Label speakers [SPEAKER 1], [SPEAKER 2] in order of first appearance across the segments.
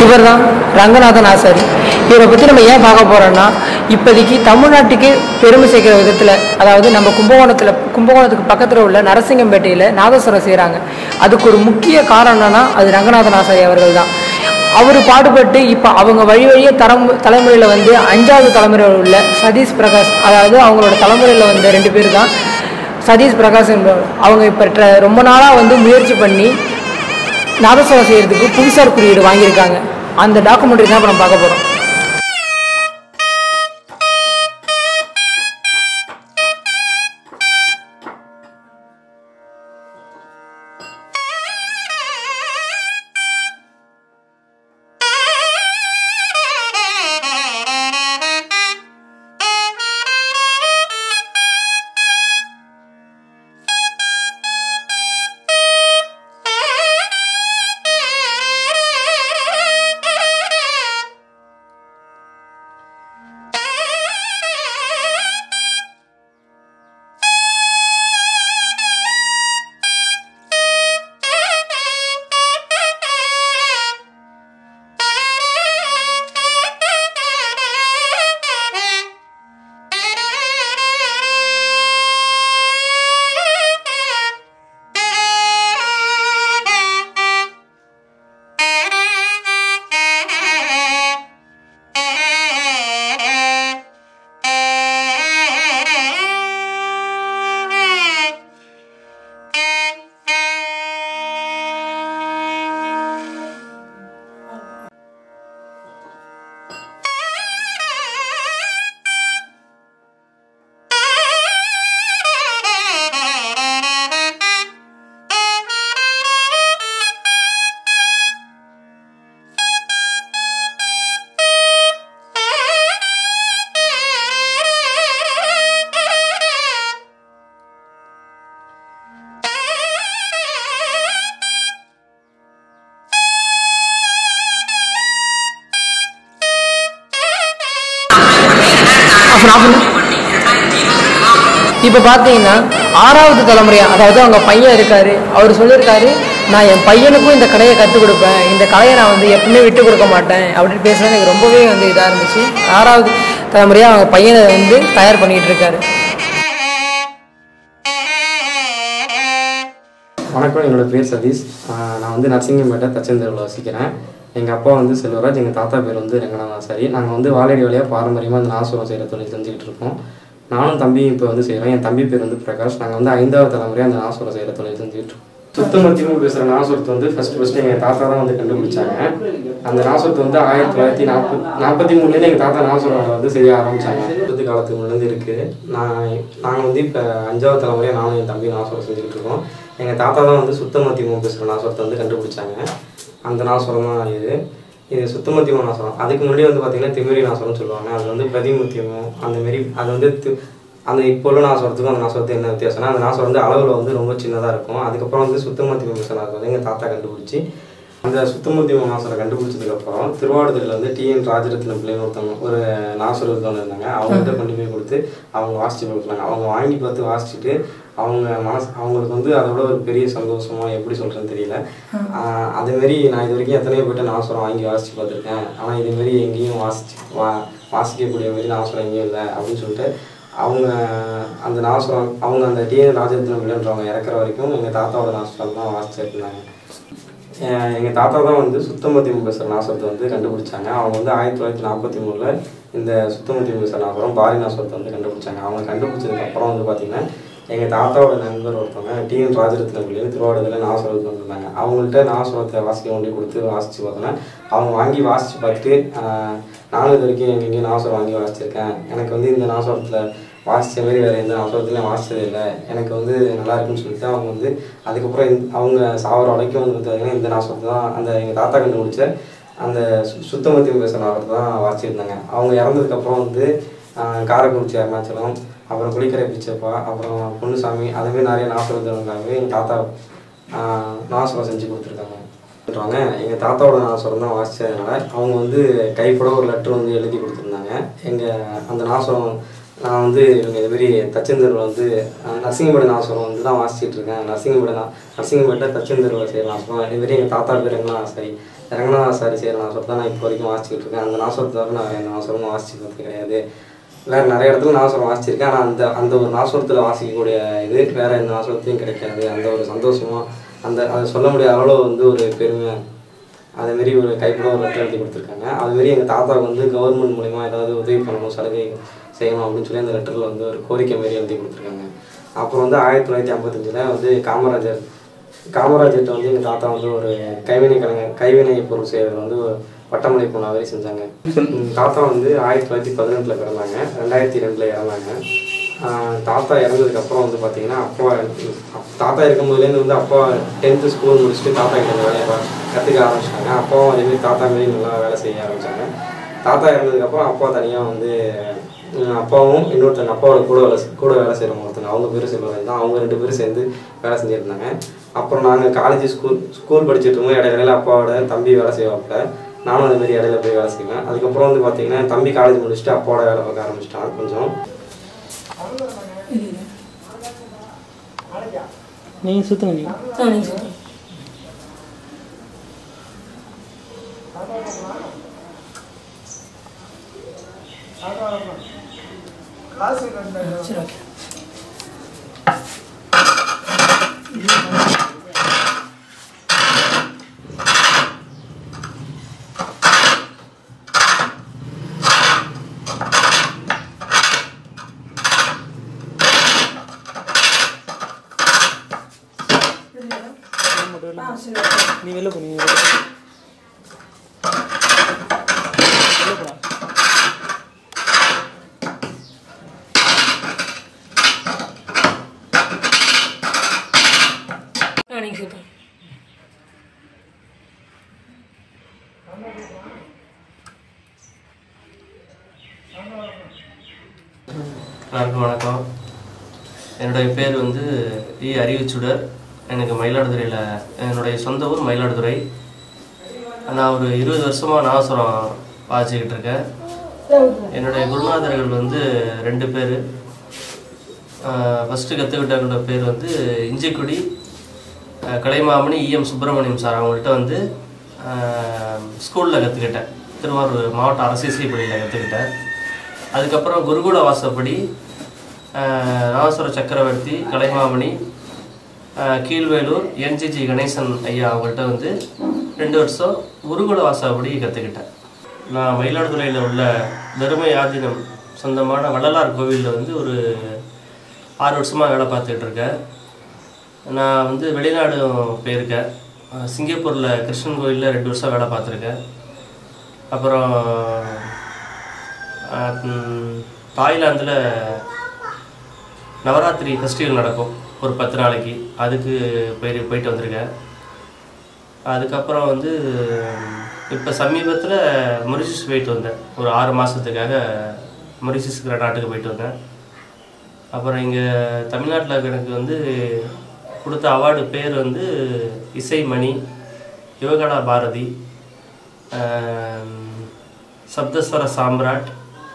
[SPEAKER 1] இவர் தான் ரங்கநாதன் ஆசாரி. இவரை பற்றி நம்ம ஏன் பார்க்க போகிறோன்னா, இப்போதைக்கு தமிழ்நாட்டுக்கு பெருமை சேர்க்கிற விதத்தில், அதாவது நம்ம கும்பகோணத்துக்கு பக்கத்தில் உள்ள நரசிங்கம்பேட்டையில் நாதஸ்வரம் செய்கிறாங்க. அதுக்கு ஒரு முக்கிய காரணம்னா அது ரங்கநாதன் ஆசாரி அவர்கள் தான். அவர் பாடுபட்டு இப்போ அவங்க வழியே தலைமுறையில் வந்து 5வது தலைமுறையில் உள்ள சதீஷ் பிரகாஷ், அதாவது அவங்களோட தலைமுறையில் வந்து 2 பேர் தான் சதீஷ் பிரகாஷ் என்பவர். அவங்க இப்போ ரொம்ப நாளாக வந்து முயற்சி பண்ணி நாதஸ்வரம் செய்கிறதுக்கு புவிசார் குறியீடு வாங்கியிருக்காங்க. அந்த டாக்குமெண்ட்ரி தான் இப்போ நம்ம பார்க்க போகிறோம். இப்போ பார்த்தீங்கன்னா 6வது தலைமுறையாக, அதாவது அவங்க பையன் இருக்காரு, அவர் சொல்லியிருக்காரு, நான் என் பையனுக்கும் இந்த கலையை கற்றுக் கொடுப்பேன், இந்த கலையை நான் வந்து எப்பவுமே விட்டு கொடுக்க மாட்டேன் அப்படின்னு பேசுகிறது எனக்கு ரொம்பவே வந்து இதாக இருந்துச்சு. 6வது தலைமுறையாக அவங்க பையனை வந்து தயார் பண்ணிகிட்டு இருக்காரு.
[SPEAKER 2] வணக்கம், என்னோட பேர் சதீஷ். நான் வந்து நரசிங்கம்பேட்டை தச்சந்தூரில் வசிக்கிறேன். எங்கள் அப்பா வந்து செல்வராஜ், எங்கள் தாத்தா பேர் வந்து ரங்கநாதன் ஆசாரி. நாங்கள் வந்து வாழடி வழியாக பாரம்பரியமாக அந்த நாதஸ்வரம் செய்கிற தொழில் செஞ்சுக்கிட்டு இருக்கோம். நானும் தம்பியும் இப்போ வந்து செய்கிறோம். என் தம்பி பேர் வந்து பிரகாஷ். நாங்கள் வந்து 5வது தலைமுறையாக அந்த நாதஸ்வரம் செய்கிற தொழில் செஞ்சுக்கிட்டு இருக்கோம். சுத்தமத்தியமாக பேசுகிற நாதஸ்வரத்தை வந்து ஃபஸ்ட்டு எங்கள் தாத்தா தான் வந்து கண்டுபிடிச்சாங்க. அந்த நாதஸ்வரத்தை வந்து 1943 எங்கள் தாத்தா நாதஸ்வரம் வந்து செய்ய ஆரம்பித்தாங்க. காலத்துக்கு முன்னேருந்து இருக்குது. நாங்கள் வந்து இப்போ 5வது தலைமுறையாக நானும் என் தம்பி நாதஸ்வரம் செஞ்சுக்கிட்டு இருக்கோம். எங்கள் தாத்தா தான் வந்து சுத்தமத்தியமாக பேசுகிற நாதஸ்வரத்தை வந்து கண்டுபிடிச்சாங்க. அந்த நாதஸ்வரம் தான் இது சுத்தமத்தியமாக நாதஸ்வரம். அதுக்கு முன்னாடி வந்து பார்த்திங்கன்னா திமிரி நாதஸ்வரம்னு சொல்லுவாங்க. அது வந்து பிரதிமுத்தியமும் அந்தமாரி. அது வந்து அந்த இப்போ உள்ள நாதஸ்வரத்துக்கும் அந்த நாதஸ்வரத்துக்கு என்ன வித்தியாசம்னா, அந்த நாதஸ்வரம் வந்து அளவில் வந்து ரொம்ப சின்னதாக இருக்கும். அதுக்கப்புறம் வந்து சுத்தமத்தியமாக பேசுகிற நாதஸ்வரம் வந்து எங்கள் தாத்தா கண்டுபிடிச்சி, அந்த சுத்தமத்தியமாக நாதஸ்வரம் கண்டுபிடிச்சதுக்கப்புறம் திருவாவடுதுறையில் வந்து TN ராஜரத்னம் பிள்ளைன்னு ஒருத்தவங்க ஒரு நாதஸ்வரம் ஒருத்தவங்க இருந்தாங்க. அவங்கள்ட்ட கொண்டு போய் கொடுத்து அவங்க வாசித்து கொடுத்தாங்க. அவங்க வாங்கி பார்த்து வாசிச்சுட்டு அவங்களுக்கு வந்து அதோட ஒரு பெரிய சந்தோஷமாக எப்படி சொல்கிறேன்னு தெரியல. அதேமாரி நான் இது வரைக்கும் எத்தனையோ போய்ட்டு நாதஸ்வரம் வாங்கி வாசித்து பார்த்துருக்கேன். ஆனால் இதுமாரி எங்கேயும் வாசிக்கக்கூடிய மாரி நாதஸ்வரம் எங்கேயும் இல்லை அப்படின்னு சொல்லிட்டு அவங்க அந்த நாதஸ்வரம் அந்த TN ராஜரத்னம் பிள்ளைன்றவங்க இறக்குற வரைக்கும் எங்கள் தாத்தாவோட நாதஸ்வரம் தான் வாசிச்சுட்டு இருந்தாங்க. எங்கள் தாத்தா தான் வந்து சுத்தமத்தியம் பேசுகிற நாதஸ்வரத்தை வந்து கண்டுபிடிச்சாங்க. அவங்க வந்து 1943 இந்த சுத்தமத்தியம் பேசுகிற நாதஸ்வரம் பாரி நாதஸ்வரத்தை வந்து கண்டுபிடிச்சாங்க. அவங்க கண்டுபிடிச்சதுக்கப்புறம் வந்து பார்த்திங்கன்னா எங்கள் தாத்தாவோட நண்பர் ஒருத்தவங்க TN ராஜரத்னம் பிள்ளைன்னு திருவாவடுதுறையில் நாதஸ்வரத்துக்கு வந்துருந்தாங்க. அவங்கள்ட்ட நாதஸ்வரத்தை வாசிக்க கொண்டு கொடுத்து வாசித்து பார்த்தோன்னா அவங்க வாங்கி வாசித்து பார்த்துட்டு, நானும் இது வரைக்கும் எங்கெங்கேயும் நாதஸ்வரம் வாங்கி வாசிச்சிருக்கேன், எனக்கு வந்து இந்த நாதஸ்வரத்தில் வாசித்த மாரி வேறு எந்த நாதஸ்வரத்துலையும் வாசித்தது இல்லை, எனக்கு வந்து நல்லா இருக்குன்னு சொல்லிட்டு அவங்க வந்து அதுக்கப்புறம் அவங்க சாவர வரைக்கும் வந்து பார்த்திங்கன்னா இந்த நாதஸ்வரத்தை தான் அந்த எங்கள் தாத்தா கண்டுபிடிச்ச அந்த சுத்தமத்தியம் பேசுகிற நாதஸ்வரத்தை தான் வாசிச்சிருந்தாங்க. அவங்க இறந்ததுக்கப்புறம் வந்து காரைக்குறிச்சி அருணாச்சலம், அப்புறம் குளிக்கரை பிச்சப்பா, அப்புறம் பொன்னுசாமி, அதுமாரி நிறைய நாதஸ்வரத்துக்காகவே எங்கள் தாத்தா நாதஸ்வரம் செஞ்சு கொடுத்துருக்காங்க. எங்கள் தாத்தாவோட நாதஸ்வரம் தான் வாசித்ததுனால அவங்க வந்து கைப்பட ஒரு லெட்டர் வந்து எழுதி கொடுத்துருந்தாங்க. அந்த நாதஸ்வரம் நான் வந்து இவங்க இதுமாரி தச்சந்தூரில் வந்து நரசிங்கம்பேட்டை நாசரம் வந்து தான் வாசிச்சுட்டு இருக்கேன். நரசிங்கம்பேட்டை தச்சந்தூரில் செய்கிற நாசரம். இதுமாரி எங்கள் தாத்தா பேர் ரங்கநாதாசாரி செய்கிற நாசரம் தான் நான் இப்போ வரைக்கும் வாசிச்சுட்டு இருக்கேன். அந்த நாசரத்தை தவிர நான் எந்த நாசரமும் வாசிச்சுக்கிறது கிடையாது. வேறு நிறைய இடத்துல நாசரம் வாசிச்சிருக்கேன். ஆனால் அந்த ஒரு நாசரத்தில் வாசிக்கக்கூடிய இது வேறு எந்த நாசரத்தையும் கிடைக்காது. அந்த ஒரு சந்தோஷமாக அதை சொல்ல முடியாத அளவு வந்து ஒரு பெருமை. அதேமாரி ஒரு கைப்பட ஒரு லெட்டர் எழுதி கொடுத்துருக்காங்க. அதுமாரி எங்கள் தாத்தாவுக்கு வந்து கவர்மெண்ட் மூலிமா ஏதாவது உதவி பண்ணணும், சலுகை செய்யணும் அப்படின்னு சொல்லி அந்த லெட்டரில் வந்து ஒரு கோரிக்கை மாரி எழுதி கொடுத்துருக்காங்க. அப்புறம் வந்து 1955 வந்து காமராஜர்கிட்ட வந்து எங்கள் தாத்தா வந்து ஒரு கைவினை பொருள் செய்கிறதுல வந்து பட்டமளிப்பு விழா வரை செஞ்சாங்க. தாத்தா வந்து 1918 பிறந்தாங்க, 2002 இறந்தாங்க. தாத்தா இறந்ததுக்கப்புறம் வந்து பார்த்திங்கன்னா தாத்தா இருக்கும்போதுலேருந்து வந்து அப்பா 10th ஸ்கூல் முடிச்சுட்டு தாத்தா கிட்ட வேலையை கற்றுக்க ஆரம்பிச்சிட்டாங்க. அப்பாவும் அதேமாரி தாத்தா மாரி நல்லா வேலை செய்ய ஆரம்பித்தாங்க. தாத்தா இறந்ததுக்கப்புறம் அப்பா தனியாக வந்து அப்பாவும் இன்னொருத்தங்க அப்பாவோட கூட வேலை செய்கிறவங்க ஒருத்தங்க, அவங்க பேர் செல்வராஜ் தான். அவங்க 2 பேரும் சேர்ந்து வேலை செஞ்சுருந்தாங்க. அப்புறம் நாங்கள் காலேஜ் ஸ்கூல் படிச்சுட்டு இருக்கோம். இடையில அப்பாவோட தம்பி வேலை செய்வாப்புல, நானும் அதேமாரி இடையில போய் வேலை செய்வேன். அதுக்கப்புறம் வந்து பார்த்திங்கன்னா தம்பி காலேஜ் முடிச்சுட்டு அப்பாவோட வேலை பார்க்க ஆரம்பிச்சிட்டான். கொஞ்சம்
[SPEAKER 1] நீங்கள் சுற்றுங்க. சரி, ஓகே. நீ வெளில போ, நீ
[SPEAKER 3] வணக்கம். என்னுடைய பேர் வந்து அறிவு சுடர். எனக்கு மயிலாடுதுறையில் என்னுடைய சொந்த ஊர் மயிலாடுதுறை. நான் ஒரு 20 வருஷமாக நாதஸ்வரம் வாசிக்கிட்டு இருக்கேன். என்னுடைய குருநாதர்கள் வந்து 2 பேர். ஃபஸ்ட்டு கற்றுக்கிட்டவங்களோட பேர் வந்து இஞ்சிக்குடி கலைமாமணி EM சுப்பிரமணியம் சார். அவங்கள்ட்ட வந்து ஸ்கூலில் கற்றுக்கிட்டேன். திருவாரூர் மாவட்ட அரசியல் பள்ளியில் கற்றுக்கிட்டேன். அதுக்கப்புறம் குருகுல வாசப்படி நாதஸ்வர சக்கரவர்த்தி கலைமாமணி கீழ்வேலூர் NGG கணேசன் ஐயா அவங்கள்ட்ட வந்து 2 வருஷம் குருகுல வாசப்படி கற்றுக்கிட்டேன். நான் மயிலாடுதுறையில் உள்ள தருமை ஆதீனம் சொந்தமான வள்ளலார் கோவிலில் வந்து ஒரு 6 வருஷமாக வேலை பார்த்துக்கிட்டு இருக்கேன். நான் வந்து வெளிநாடும் போயிருக்கேன். சிங்கப்பூரில் கிருஷ்ணன் கோவிலில் 2 வருஷம் வேலை பார்த்துருக்கேன். அப்புறம் தாய்லாந்தில் நவராத்திரி ஃபெஸ்டிவல் நடக்கும் ஒரு 10 நாளைக்கு. அதுக்கு போயிட்டு வந்திருக்கேன். அதுக்கப்புறம் வந்து இப்போ சமீபத்தில் மொரிஷியஸ் போயிட்டு வந்தேன். ஒரு 6 மாதத்துக்காக மொரிஷியஸ்ங்கிற நாட்டுக்கு போயிட்டு வந்தேன். அப்புறம் இங்கே தமிழ்நாட்டில் எனக்கு வந்து கொடுத்த அவார்டு பேர் வந்து இசைமணி, யுவகலா பாரதி, சப்தஸ்வர சாம்ராட்,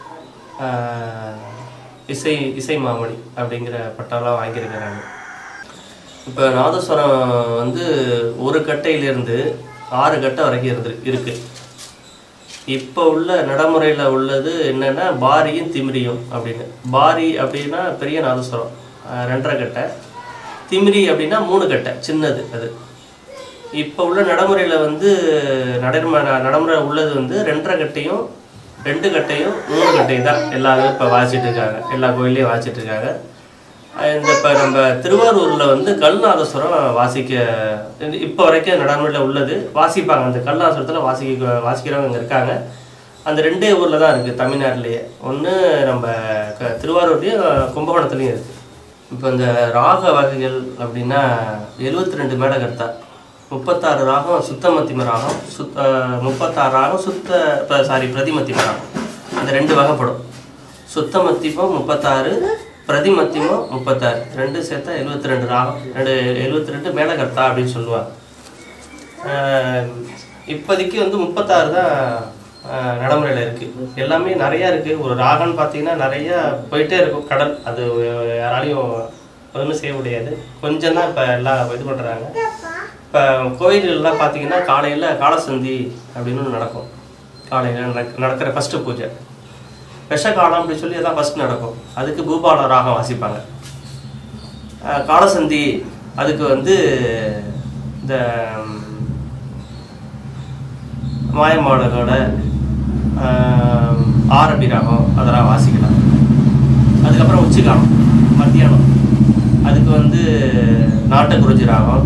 [SPEAKER 3] இசை மாமணி அப்படிங்கிற பட்டாலாம் வாங்கியிருக்கேன் நான். இப்போ நாதஸ்வரம் வந்து ஒரு கட்டையிலேருந்து 6 கட்டை வரைக்கும் இருக்குது. இப்போ உள்ள நடைமுறையில் உள்ளது என்னென்னா பாரியும் திமிரியும் அப்படின்னு. பாரி அப்படின்னா பெரிய நாதஸ்வரம் 2.5 கட்டை, திமிரி அப்படின்னா 3 கட்டை சின்னது. அது இப்போ உள்ள நடைமுறையில் வந்து நடைமுறை உள்ளது வந்து 2.5 கட்டையும் 2 கட்டையும் 3 கட்டையும் தான் எல்லாரும் இப்போ வாசிச்சுட்டு இருக்காங்க. எல்லா கோயிலையும் வாசிச்சுட்டு இருக்காங்க. இப்போ நம்ம திருவாரூரில் வந்து கல்நாதஸ்வரம் வாசிக்க இப்போ வரைக்கும் நடைமுறையில் உள்ளது, வாசிப்பாங்க. அந்த கல்நாதஸ்வரத்தில் வாசிக்கிறவங்க இங்கே இருக்காங்க. அந்த 2 ஊரில் தான் இருக்குது தமிழ்நாட்டிலேயே. ஒன்று நம்ம திருவாரூர்லேயும் கும்பகோணத்துலேயும் இருக்குது. இப்போ இந்த ராக வகைகள் அப்படின்னா 72 மேடகர்த்தா, 36 ராகம் சுத்த மத்திம ராகம், 36 ராகம் பிரதிமத்திம ராகம். அந்த 2 வகைப்படும். சுத்த மத்திமம் 36, பிரதிமத்திமம் 36, 2 சேர்த்தா 72 ராகம், 72 மேடகர்த்தா அப்படின்னு சொல்லுவாங்க. இப்போதைக்கு வந்து 36 தான் நடைமுறையில் இருக்குது. எல்லாமே நிறையா இருக்குது. ஒரு ராகம்னு பார்த்தீங்கன்னா நிறையா போயிட்டே இருக்கும். கடல் அது யாராலையும் ஒன்றும் செய்ய முடியாது. கொஞ்சம் தான் இப்போ எல்லாம் இது பண்ணுறாங்க. இப்போ கோயில்கள்லாம் பார்த்தீங்கன்னா காலையில் காலசந்தி அப்படின்னு நடக்கும். காலையில் நடக்கிற ஃபஸ்ட்டு பூஜை விஷகாலம் அப்படின்னு சொல்லி அதான் ஃபஸ்ட் நடக்கும். அதுக்கு பூபால ராகம் வாசிப்பாங்க. காலசந்தி அதுக்கு வந்து இந்த மாயமாடலோட ஆரபி ராகம் அதெல்லாம் வாசிக்கலாம். அதுக்கப்புறம் உச்சிகாலம் மத்தியானம் அதுக்கு வந்து நாட்டக்குறிஞ்சி ராகம்,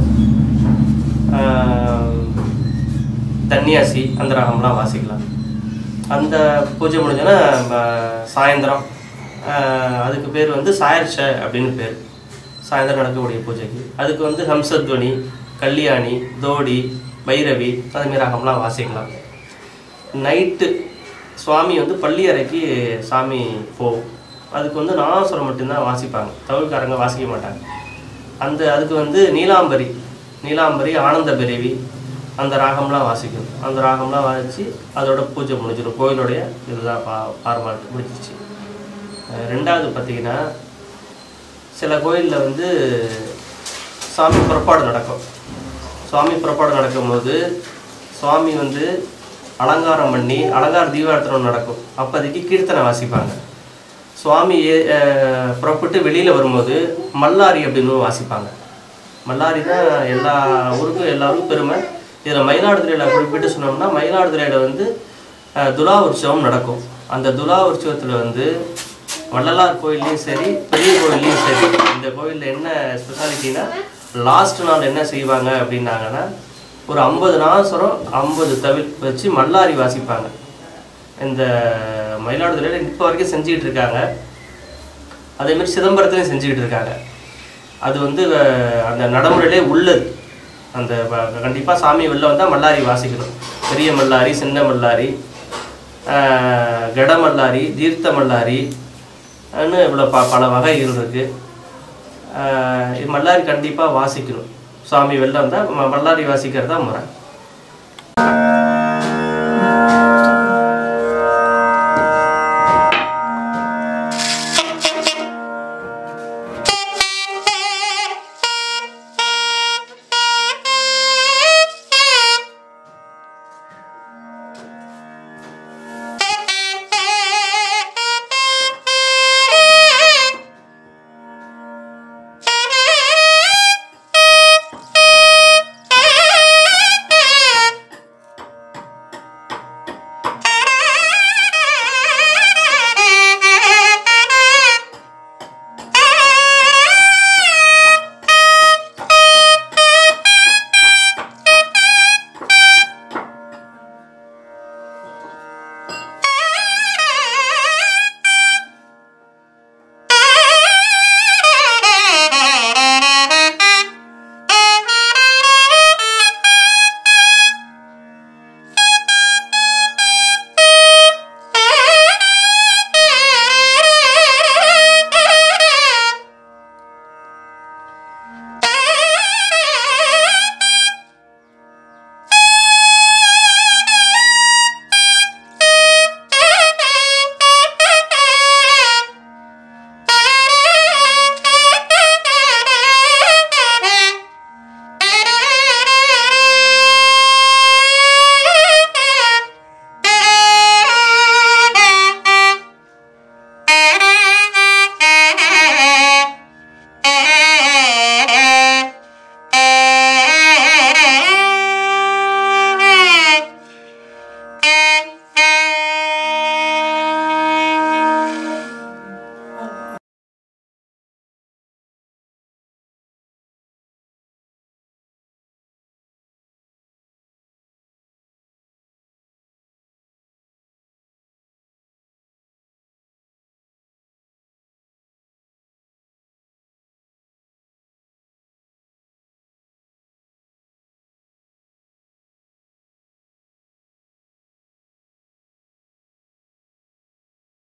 [SPEAKER 3] தன்னியாசி அந்த ராகம்லாம் வாசிக்கலாம். அந்த பூஜை முடிஞ்சோன்னா சாயந்தரம் அதுக்கு பேர் வந்து சாயர்ஷ அப்படின்னு பேர். சாயந்தரம் நடக்கக்கூடிய பூஜைக்கு அதுக்கு வந்து ஹம்சத்வனி, கல்யாணி, தோடி, பைரவி அதுமாரி ராகம்லாம் வாசிக்கலாம். நைட்டு சுவாமி வந்து பள்ளி அறைக்கு சாமி போகும். அதுக்கு வந்து நாதஸ்வரம் மட்டும்தான் வாசிப்பாங்க. தமிழ்காரங்க வாசிக்க மாட்டாங்க. அதுக்கு வந்து நீலாம்பரி, ஆனந்த பிறவி அந்த ராகம்லாம் வாசிக்கணும். அந்த ராகம்லாம் வாசித்து அதோட பூஜை முடிஞ்சிடும். கோயிலுடைய இதுதான் ஃபார்மாலிட்டி முடிஞ்சிச்சு. ரெண்டாவது பார்த்திங்கன்னா சில கோயிலில் வந்து சாமி புறப்பாடு நடக்கும். சுவாமி புறப்பாடு நடக்கும்போது சுவாமி வந்து அலங்காரம் பண்ணி அலங்கார தீபாரத்தனம் நடக்கும். அப்போதைக்கு கீர்த்தனை வாசிப்பாங்க. சுவாமி புறப்பட்டு வெளியில் வரும்போது மல்லாரி அப்படின்னு வாசிப்பாங்க. மல்லாரி தான் எல்லா ஊருக்கும் பெருமை. இதில் மயிலாடுதுறையில் குறிப்பிட்டு சொன்னோம்னா மயிலாடுதுறையில் வந்து துலா உற்சவம் நடக்கும். அந்த துலா உற்சவத்தில் வந்து வள்ளலார் கோயில்லையும் சரி பெரிய கோயில்லையும் சரி இந்த கோயிலில் என்ன ஸ்பெஷாலிட்டினா லாஸ்ட் நாள் என்ன செய்வாங்க அப்படின்னாங்கன்னா ஒரு 50 நாதஸ்வரம் 50 தவில் வச்சு மல்லாரி வாசிப்பாங்க. இந்த மயிலாடுதுறையில் இப்போ வரைக்கும் செஞ்சுக்கிட்டு இருக்காங்க. அதேமாதிரி சிதம்பரத்துலையும் செஞ்சுக்கிட்டு இருக்காங்க. அது வந்து அந்த நடைமுறையிலே உள்ளது. அந்த கண்டிப்பாக சாமி வெளில வந்தால் மல்லாரி வாசிக்கணும். பெரிய மல்லாரி, சின்ன மல்லாரி, கட மல்லாரி, தீர்த்த மல்லாரி இவ்வளோ பல வகைகள் இருக்குது. மல்லாரி கண்டிப்பாக வாசிக்கணும். சாமி வெளில வந்தால் மல்லாரி வாசிக்கிறது தான் முறை.